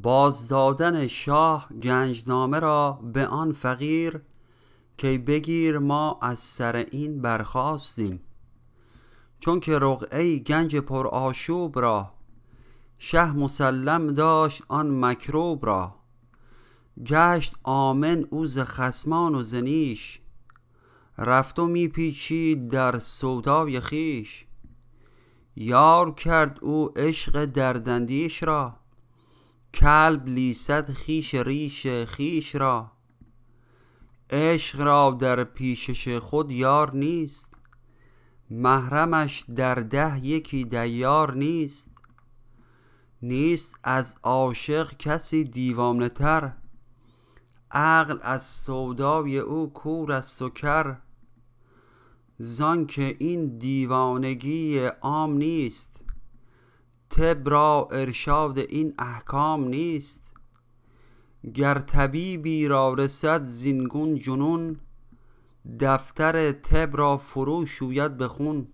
باز دادن شاه گنجنامه را به آن فقیر که بگیر ما از سر این برخاستیم. چون که رقعه گنج پر آشوب را شه مسلم داشت آن مکروب را. گشت آمن او ز خصمان و ز نیش رفت و می پیچید در سودای خویش. یار کرد او عشق درداندیش را کلب لیسد خویش ریش خویش را. عشق را در پیشش خود یار نیست محرمش در ده یکی دیار نیست. نیست از عاشق کسی دیوانه تر عقل از سودای او کور است و کر. زان که این دیوانگی عام نیست طب را ارشاد این احکام نیست. گر طبیبی را رسد زینگون جنون دفتر طب را فرو شوید به خون.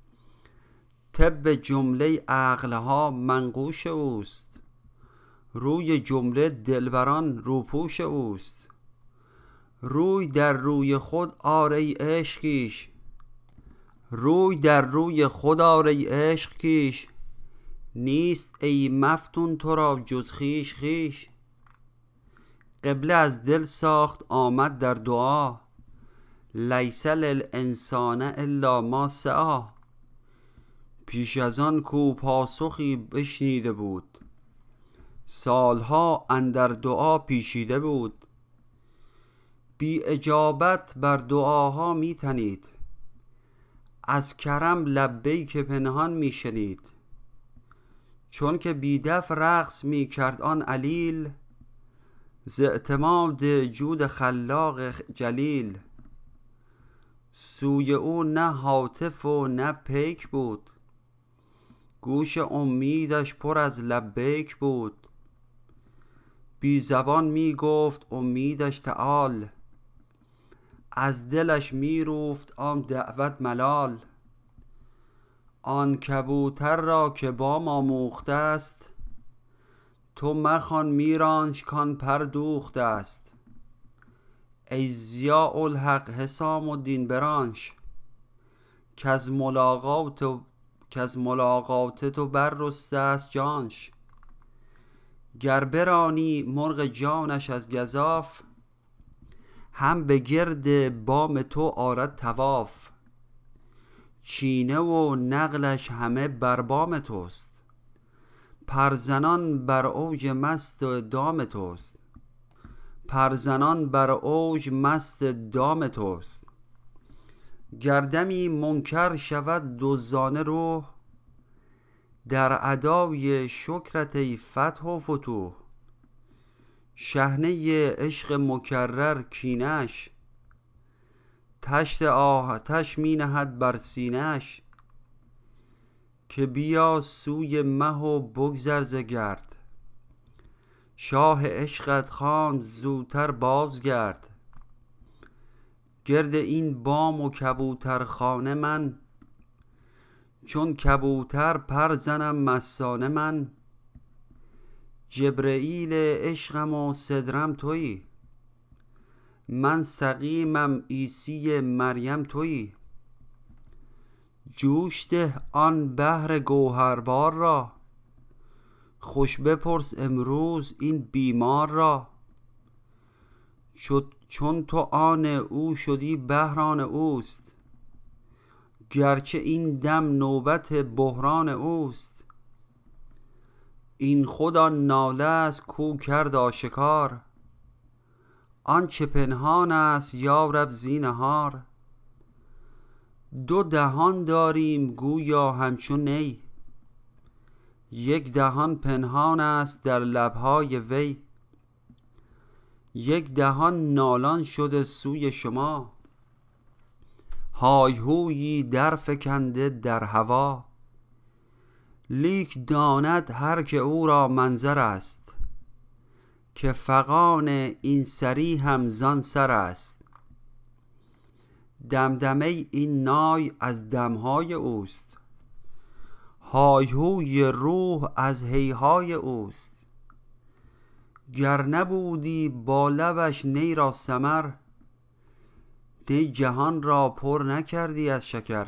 طب جمله عقلها منقوش اوست روی جمله دلبران روپوش اوست. روی در روی خود آر ای عشق کیش روی در روی خود آر ای عشق کیش. نیست ای مفتون تو را جز خویش خویش. قبله از دل ساخت آمد در دعا لیس للانسان الا ما سعی. پیش از آن کو پاسخی بشنیده بود سالها اندر دعا پیچیده بود. بی اجابت بر دعاها می تنید از کرم لبیک پنهان می شنید. چون که بی دف رقص می کرد آن علیل ز اعتماد جود خلاق جلیل. سوی او نه هاتف و نه پیک بود گوش امیدش پر از لبیک بود. بی زبان می گفت امیدش تعال از دلش می روفت آن دعوت ملال. آن کبوتر را که بام آموخته است تو مخوان میرانش کان پر دوخته است. ای ضیاء الحق حسام الدین برانش کز ملاقات تو بررسته است جانش. گر برانی مرغ جانش از گزاف هم به گرد بام تو آرد طواف. چینه و نقلش همه بر بام توست پرزنان بر اوج مست دام توست. پرزنان بر اوج مست دام توست. گردمی منکر شود دزدانه روح در ادای شکرت ای فتح و فتوح. شحنه عشق مکرر کینش تشت آتش می نهد بر سینش. که بیا سوی مه و بگذر ز گرد شاه عشقت خواند زوتر بازگرد. گرد این بام و کبوتر خانه من چون کبوتر پر زنم مستانه من. جبرئیل عشقم و صدرم تویی من سقیمم عیسی مریم تویی. جوش ده آن بحر گوهربار را خوش بپرس امروز این بیمار را. چون تو آن او شدی بحران اوست گرچه این دم نوبت بحران اوست. این خود آن ناله است کو کرد آشکار آنچه پنهان است یارب زینهار. دو دهان داریم گویا همچو نی یک دهان پنهان است در لبهای وی. یک دهان نالان شده سوی شما های هویی در فکنده در هوا. لیک داند هر که او را منظر است که فغان این سری هم زان سر است. دمدمه این نای از دمهای اوست های هوی روح از هیهای اوست. گر نبودی با لبش نی را ثمر، نی جهان را پر نکردی از شکر.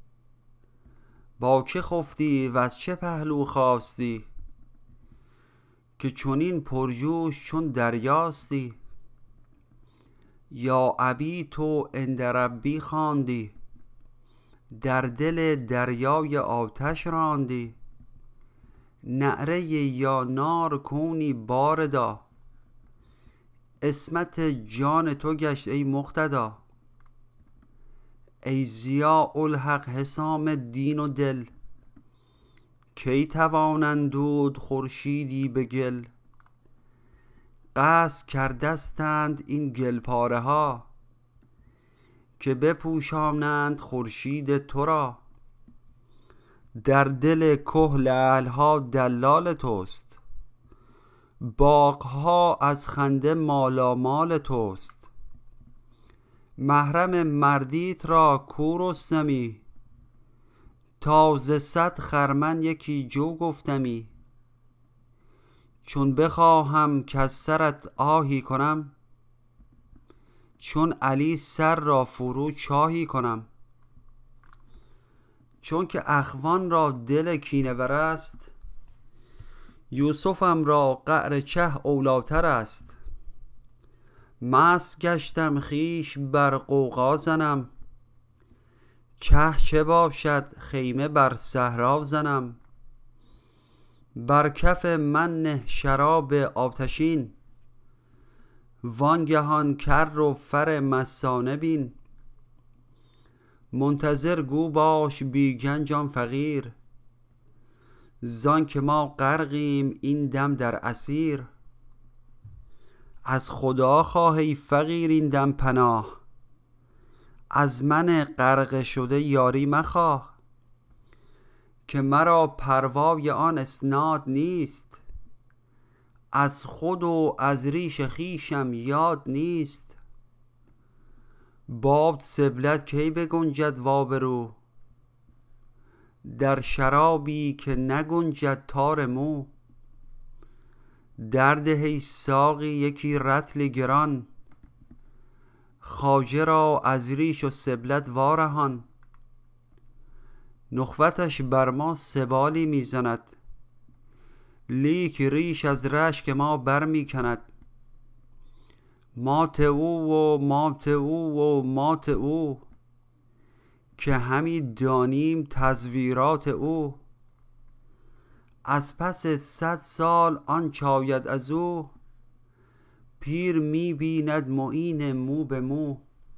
با که خفتی و از چه پهلو خاستی، که چنین پرجوش چون دریاستی. یا ابیت عند ربی خواندی، در دل دریای آتش راندی. نعره یا نار کونی باردا، عصمت جان تو گشت ای مقتدا. ای ضیاء الحق حسام دین و دل، کی توان اندود خورشیدی به گل. قصد کردستند این گل پاره ها، که بپوشانند خورشید تو را. در دل که لعل ها دلال توست، باغ ها از خنده مالامال توست. محرم مردیت را کو رستمی، تا ز 100 خرمن یکی جو گفتمی. چون بخواهم کز سرت آهی کنم، چون علی سر را فرو چاهی کنم. چون که اخوان را دل کینه ور است، یوسفم را قعر چه اولیتر است. مست گشتم خویش بر غوغا زنم، چه چه باشد خیمه بر صحرا زنم. بر کف من نه شراب آتشین، وانگهان کر و فر مستانه بین. منتظر گو باش بی گنج آن فقیر، زان که ما غرقیم این دم در اسیر. از خدا خواه ای فقیر این دم پناه، از من غرقه شده یاری مخواه. که مرا پروای آن اسناد نیست، از خود و از ریش خویشم یاد نیست. باد سبلت کی بگنجد و آبرو، در شرابی که نگنجد تار مو. درده ای ساقی یکی رطل گران، خواجه را از ریش و سبلت وارهان. نخوتش بر ما سبالی میزند، لیک ریش از رشک ما بر می کند. مات او و مات او و مات او، که همی دانیم تزویرات او. از پس 100 سال آنچ آید از او، پیر می بیند معین مو به مو.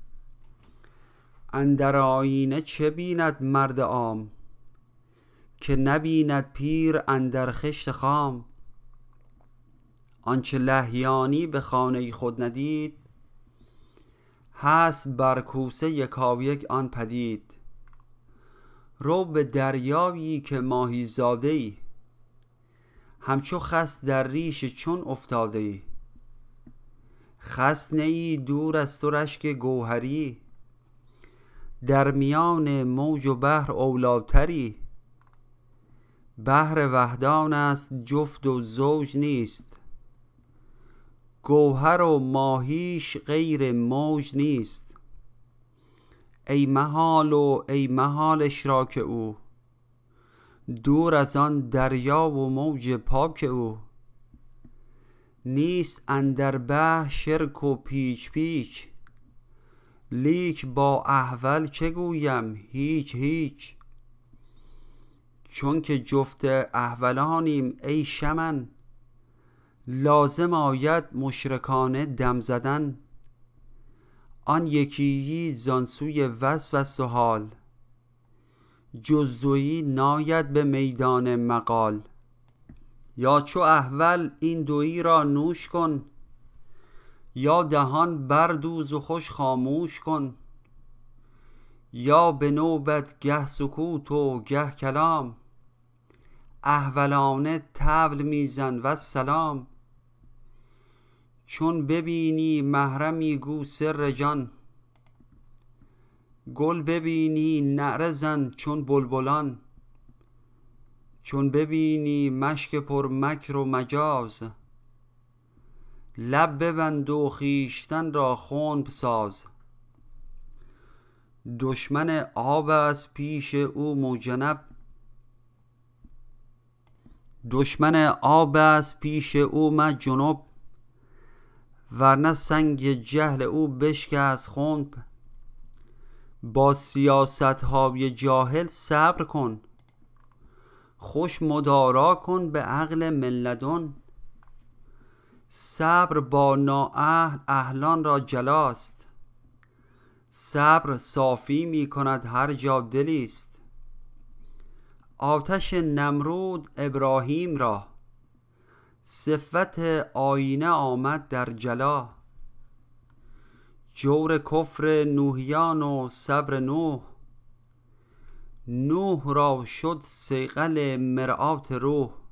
اندر آیینه چه بیند مرد عام، که نبیند پیر اندر خشت خام. آنچه لهیانی به خانه خود ندید، هست بر کوسه یکایک آن پدید. رو به دریایی که ماهی زاده ای، همچو خس در ریش چون افتاده ای. خس نه ای دور از تو رشک گوهری، در میان موج و بحر اولیتری. بحر وحدان است جفت و زوج نیست، گوهر و ماهیش غیر موج نیست. ای محال و ای محال اشراک او، دور از آن دریا و موج پاک او. نیست اندر بحر شرک و پیچ پیچ، لیک با احول چه گویم هیچ هیچ. چون که جفت احولانیم ای شمن، لازم آید مشرکانه دم زدن. آن یکیی زان سوی وصف است و حال، جز دویی ناید به میدان مقال. یا چو احول این دویی را نوش کن، یا دهان بردوز و خوش خاموش کن. یا به نوبت گه سکوت و گه کلام، احولانه طبل میزن و سلام. چون ببینی محرمی گو سر جان، گل ببینی نعره زن چون بلبلان. چون ببینی مشک پر مکر و مجاز، لب ببند و خویشتن را خنب ساز. دشمن آب است پیش او موجنب، دشمن آب است پیش او مجنب، ورنه سنگ جهل او بشکست خنب. با سیاست های جاهل صبر کن، خوش مدارا کن به عقل من لدن. صبر با نااهل اهلان را جلاست، صبر صافی می کند هر جا دلیست. آتش نمرود ابراهیم را، صفت آینه آمد در جلا. جور کفر نوحیان و صبر نوح، نوح را شد صیقل مرآت روح.